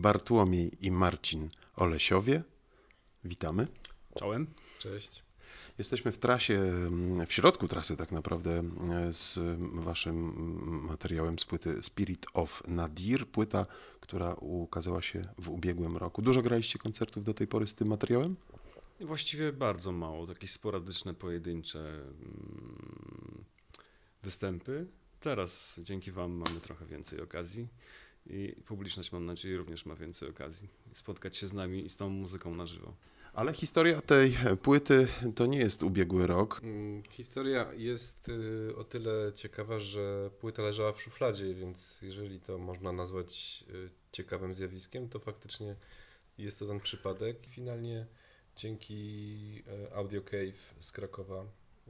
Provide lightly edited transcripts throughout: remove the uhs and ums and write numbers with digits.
Bartłomiej i Marcin Olesiowie. Witamy. Czołem. Cześć. Jesteśmy w trasie, w środku trasy tak naprawdę z waszym materiałem z płyty Spirit of Nadir. Płyta, która ukazała się w ubiegłym roku. Dużo graliście koncertów do tej pory z tym materiałem? Właściwie bardzo mało, jakieś sporadyczne, pojedyncze występy. Teraz dzięki wam mamy trochę więcej okazji i publiczność, mam nadzieję, również ma więcej okazji spotkać się z nami i z tą muzyką na żywo. Ale historia tej płyty to nie jest ubiegły rok. Historia jest o tyle ciekawa, że płyta leżała w szufladzie, więc jeżeli to można nazwać ciekawym zjawiskiem, to faktycznie jest to ten przypadek. Finalnie dzięki Audio Cave z Krakowa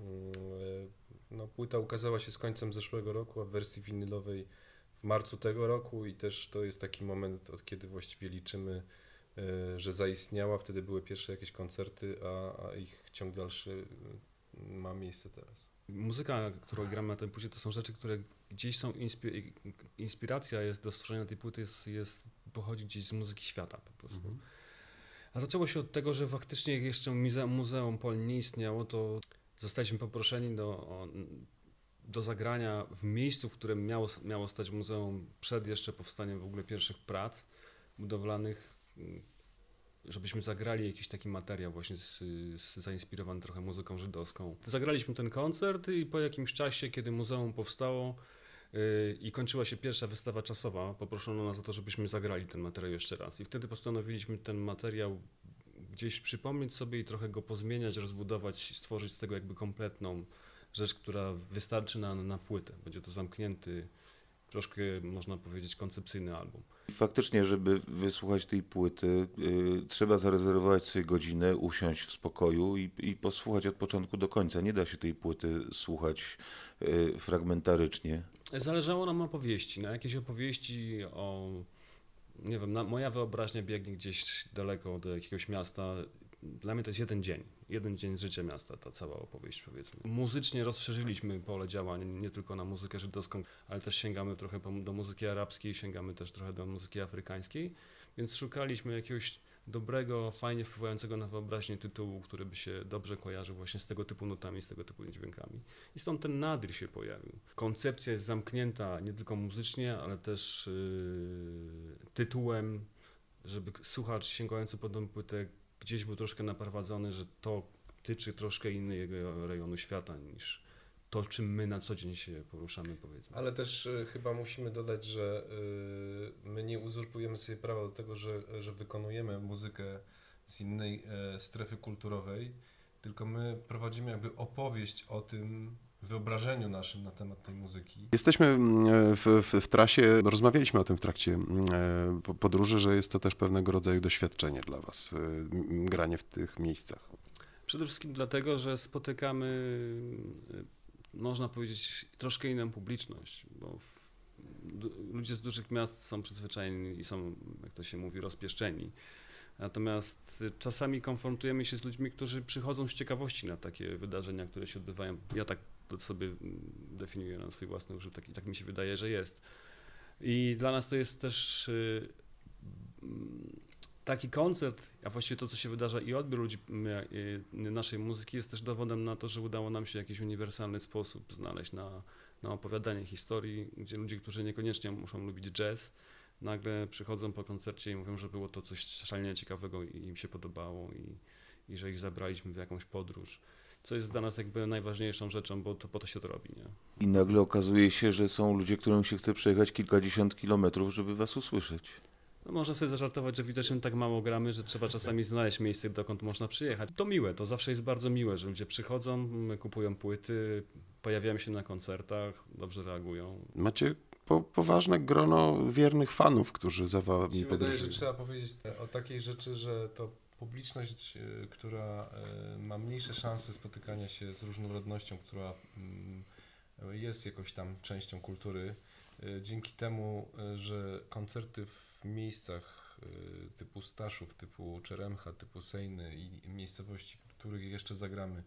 płyta ukazała się z końcem zeszłego roku, a w wersji winylowej w marcu tego roku i też to jest taki moment, od kiedy właściwie liczymy, że zaistniała. Wtedy były pierwsze jakieś koncerty, a ich ciąg dalszy ma miejsce teraz. Muzyka, którą gramy na tej płycie, to są rzeczy, które gdzieś są, inspiracja jest do stworzenia tej płyty, pochodzi gdzieś z muzyki świata po prostu. A zaczęło się od tego, że faktycznie jak jeszcze Muzeum Pol nie istniało, to zostaliśmy poproszeni do zagrania w miejscu, w którym miało stać muzeum przed jeszcze powstaniem w ogóle pierwszych prac budowlanych, żebyśmy zagrali jakiś taki materiał właśnie zainspirowany trochę muzyką żydowską. Zagraliśmy ten koncert i po jakimś czasie, kiedy muzeum powstało i kończyła się pierwsza wystawa czasowa, poproszono nas o to, żebyśmy zagrali ten materiał jeszcze raz. I wtedy postanowiliśmy ten materiał gdzieś przypomnieć sobie i trochę go pozmieniać, rozbudować, stworzyć z tego jakby kompletną rzecz, która wystarczy na płytę. Będzie to zamknięty, troszkę można powiedzieć koncepcyjny album. Faktycznie, żeby wysłuchać tej płyty, trzeba zarezerwować sobie godzinę, usiąść w spokoju i posłuchać od początku do końca. Nie da się tej płyty słuchać fragmentarycznie. Zależało nam na opowieści, na jakieś opowieści nie wiem, moja wyobraźnia biegnie gdzieś daleko do jakiegoś miasta. Dla mnie to jest jeden dzień z życia miasta, ta cała opowieść, powiedzmy. Muzycznie rozszerzyliśmy pole działań nie tylko na muzykę żydowską, ale też sięgamy trochę do muzyki arabskiej, sięgamy też trochę do muzyki afrykańskiej, więc szukaliśmy jakiegoś dobrego, fajnie wpływającego na wyobraźnię tytułu, który by się dobrze kojarzył właśnie z tego typu nutami, z tego typu dźwiękami. I stąd ten Nadir się pojawił. Koncepcja jest zamknięta nie tylko muzycznie, ale też tytułem, żeby słuchacz sięgający po tę płytę gdzieś był troszkę naprowadzony, że to tyczy troszkę innego rejonu świata niż to, czym my na co dzień się poruszamy, powiedzmy. Ale też chyba musimy dodać, że my nie uzurpujemy sobie prawa do tego, że wykonujemy muzykę z innej strefy kulturowej, tylko my prowadzimy jakby opowieść o tym wyobrażeniu naszym na temat tej muzyki. Jesteśmy w trasie, rozmawialiśmy o tym w trakcie podróży, że jest to też pewnego rodzaju doświadczenie dla was, granie w tych miejscach. Przede wszystkim dlatego, że spotykamy, można powiedzieć, troszkę inną publiczność, bo ludzie z dużych miast są przyzwyczajeni i są, jak to się mówi, rozpieszczeni. Natomiast czasami konfrontujemy się z ludźmi, którzy przychodzą z ciekawości na takie wydarzenia, które się odbywają. Ja tak to sobie definiuję na swój własny użytek i tak mi się wydaje, że jest. I dla nas to jest też taki koncert, a właściwie to, co się wydarza i odbiór ludzi naszej muzyki jest też dowodem na to, że udało nam się jakiś uniwersalny sposób znaleźć na opowiadanie historii, gdzie ludzie, którzy niekoniecznie muszą lubić jazz, nagle przychodzą po koncercie i mówią, że było to coś szalenie ciekawego i im się podobało i że ich zabraliśmy w jakąś podróż, co jest dla nas jakby najważniejszą rzeczą, bo to po to się to robi, nie? I nagle okazuje się, że są ludzie, którym się chce przejechać kilkadziesiąt kilometrów, żeby was usłyszeć. No można sobie zażartować, że widocznie tak mało gramy, że trzeba czasami znaleźć miejsce, dokąd można przyjechać. To miłe, to zawsze jest bardzo miłe, że ludzie przychodzą, kupują płyty, pojawiają się na koncertach, dobrze reagują. Macie poważne grono wiernych fanów, którzy za wami Mi się wydaje, podróżują. że trzeba powiedzieć o takiej rzeczy, że to publiczność, która ma mniejsze szanse spotykania się z różnorodnością, która jest jakoś tam częścią kultury, dzięki temu, że koncerty w miejscach typu Staszów, typu Czeremcha, typu Sejny i miejscowości, których jeszcze zagramy,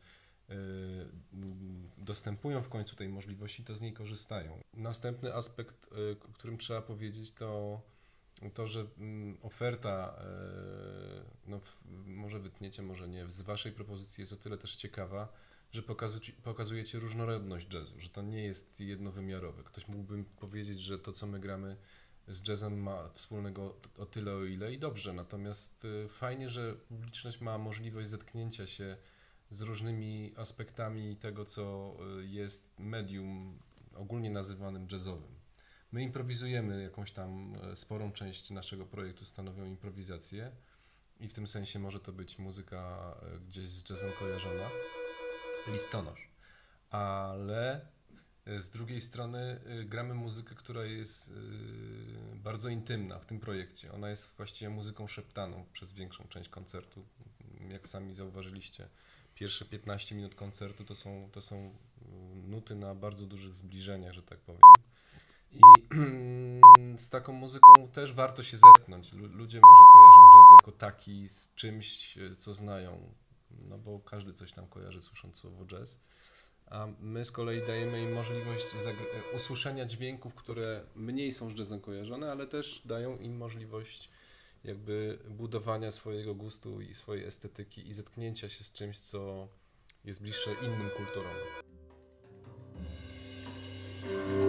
dostępują w końcu tej możliwości, to z niej korzystają. Następny aspekt, o którym trzeba powiedzieć, to to, że oferta, no może wytniecie, może nie, z waszej propozycji jest o tyle też ciekawa, że pokazujecie różnorodność jazzu, że to nie jest jednowymiarowe. Ktoś mógłby powiedzieć, że to, co my gramy z jazzem, ma wspólnego o tyle, o ile i dobrze, natomiast fajnie, że publiczność ma możliwość zetknięcia się z różnymi aspektami tego, co jest medium ogólnie nazywanym jazzowym. My improwizujemy, jakąś tam sporą część naszego projektu stanowią improwizacje i w tym sensie może to być muzyka gdzieś z jazzem kojarzona, listonosz, ale z drugiej strony gramy muzykę, która jest bardzo intymna w tym projekcie. Ona jest właściwie muzyką szeptaną przez większą część koncertu. Jak sami zauważyliście, pierwsze 15 minut koncertu to są nuty na bardzo dużych zbliżeniach, że tak powiem. I z taką muzyką też warto się zetknąć. Ludzie może kojarzą jazz jako taki z czymś, co znają, no bo każdy coś tam kojarzy, słysząc słowo jazz. A my z kolei dajemy im możliwość usłyszenia dźwięków, które mniej są z jazzem kojarzone, ale też dają im możliwość jakby budowania swojego gustu i swojej estetyki i zetknięcia się z czymś, co jest bliższe innym kulturom.